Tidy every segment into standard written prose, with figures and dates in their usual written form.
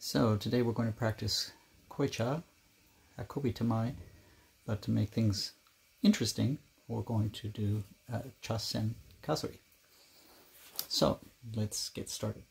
So today we're going to practice koicha, hakobitamae, but to make things interesting, we're going to do chasenkazari. So let's get started.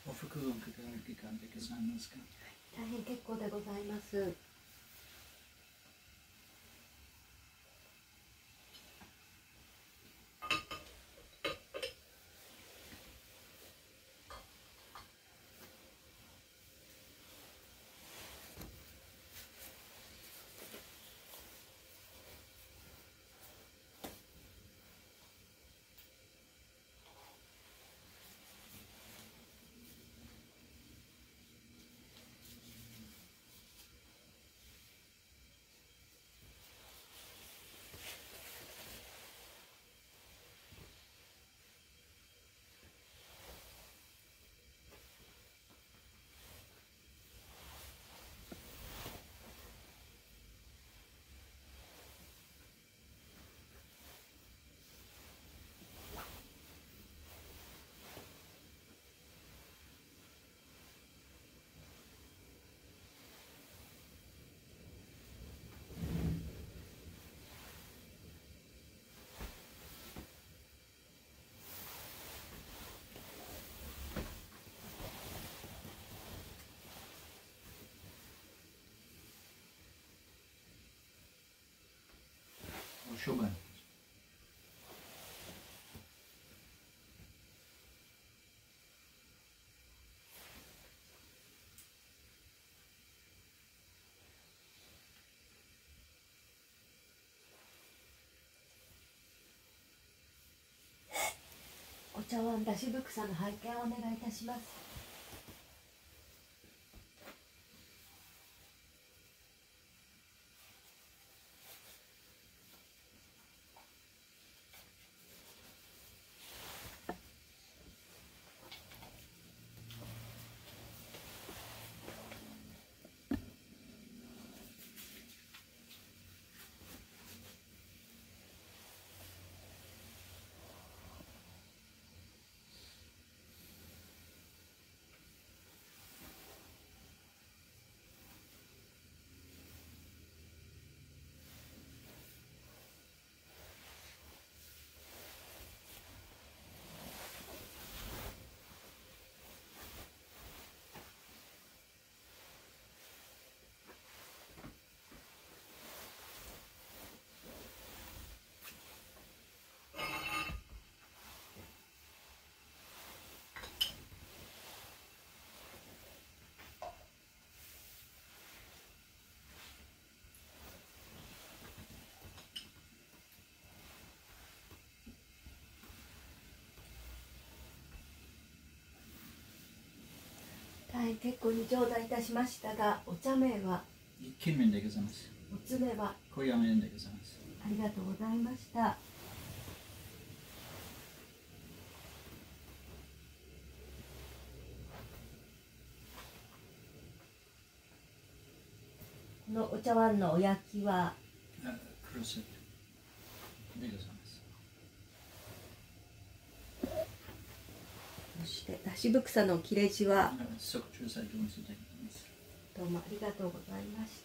お服をいかがでございますか？ 大変結構でございます。 処分。 お茶碗出しぶくさの拝見をお願いいたします。大変結構に頂戴いたしましたが、お茶名は金面でございます。 おつめは小屋面でございます。 ありがとうございました。このお茶碗のお焼きはクロセットでございます。 そして出しぶくさの切れ字は即注されてお見せでございます。 どうもありがとうございました。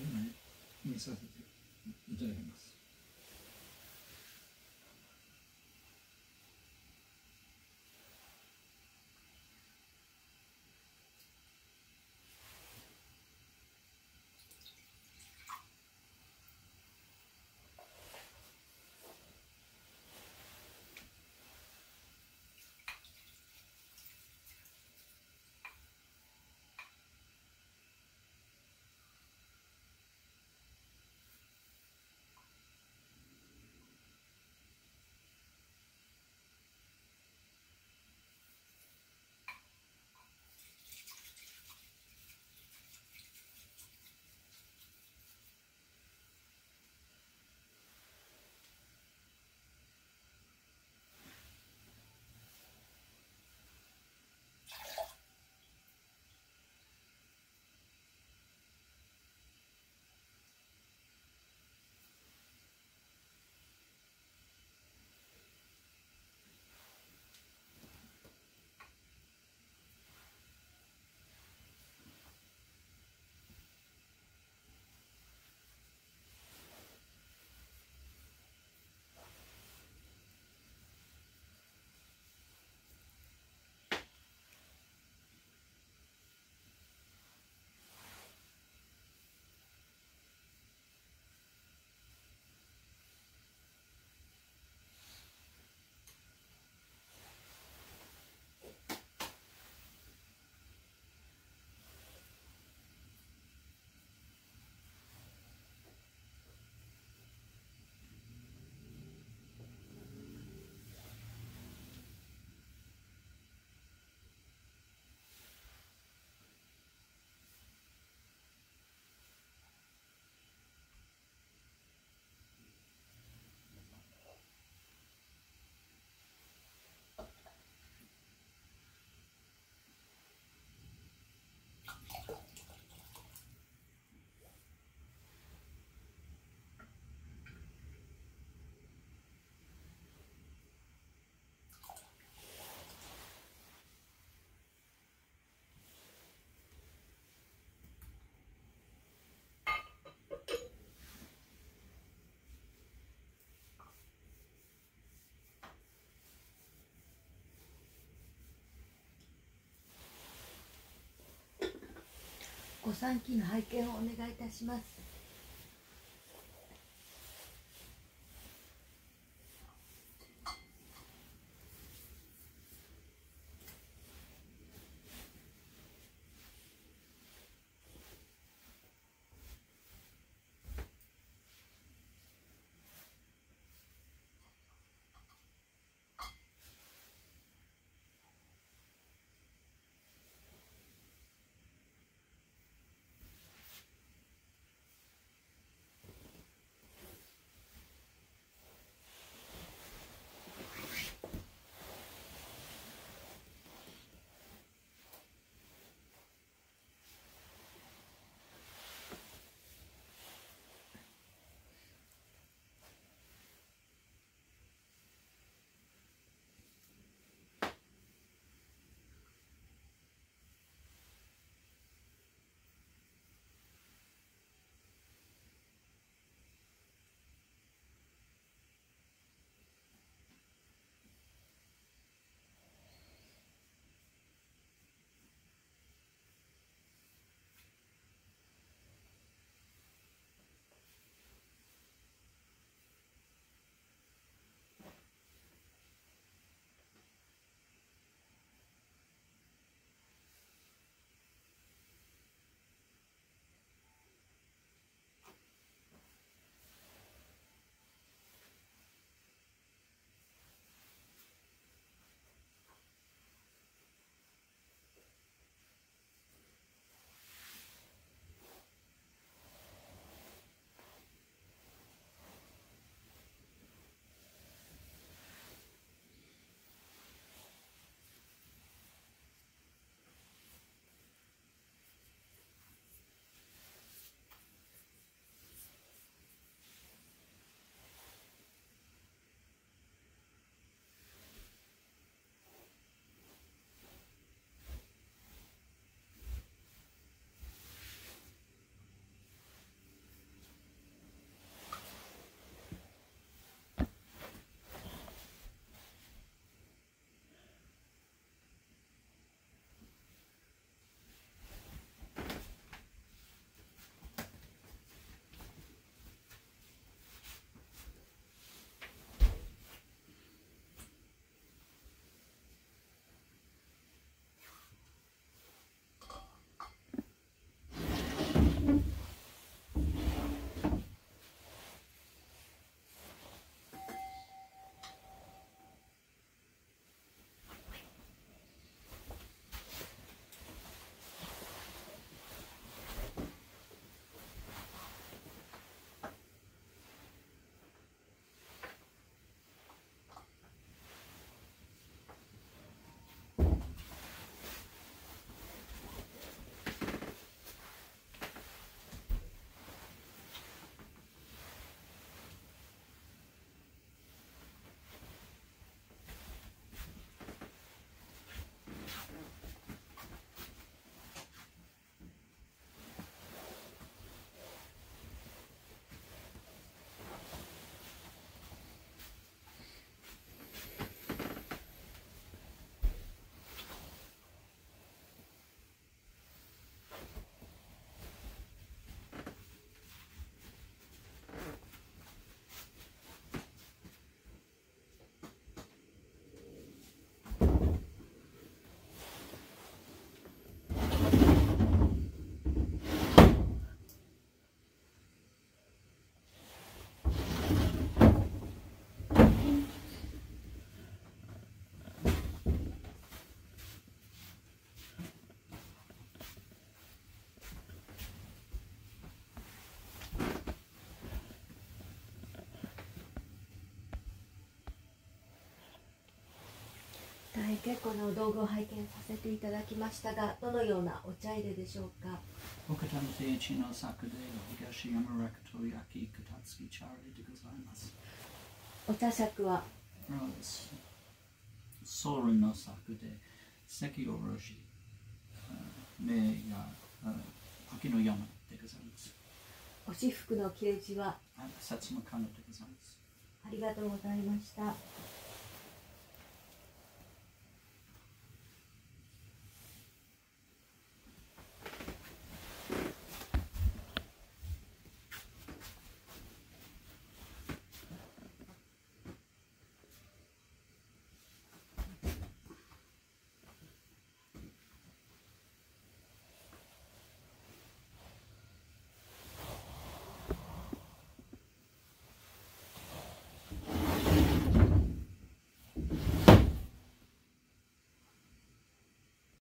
見させていただきます。 御三家の拝見をお願いいたします。結構なお道具を拝見させていただきましたが、どのようなお茶入れでしょうか。お茶杓はソウルの作で関おろし名や秋の山でございます。 お私服の掲示は薩摩カノでございます。 ありがとうございました。